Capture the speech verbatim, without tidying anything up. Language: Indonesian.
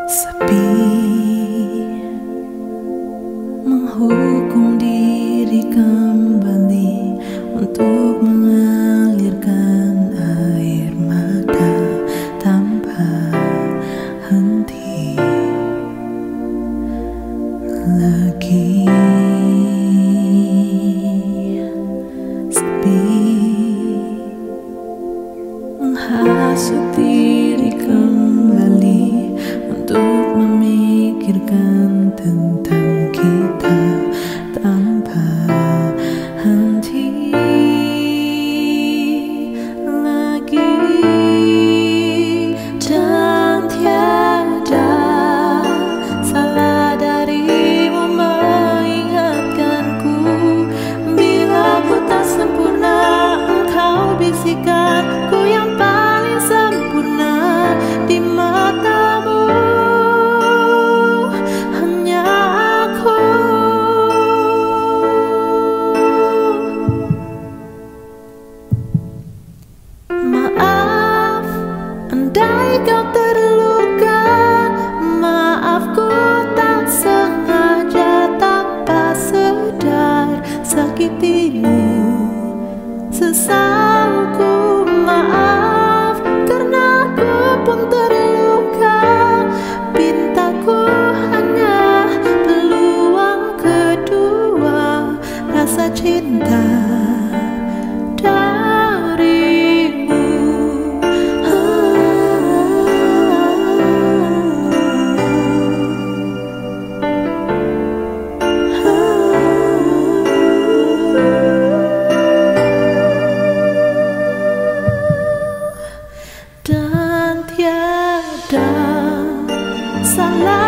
Sepi menghukum diri kembali untuk mengalirkan air mata tanpa henti lagi. Sepi menghasut diri kembali untuk memikirkan tentang kita tanpa henti lagi. Dan tiada salah darimu mengingatkanku bila ku tak sempurna. Engkau bisikanku yang paling sempurna di matamu. Andai kau terluka, maaf ku tak sengaja tanpa sadar sakitimu. Sesalku maaf karena ku pun terluka. Pintaku hanya peluang kedua rasa cinta dan tiada salah.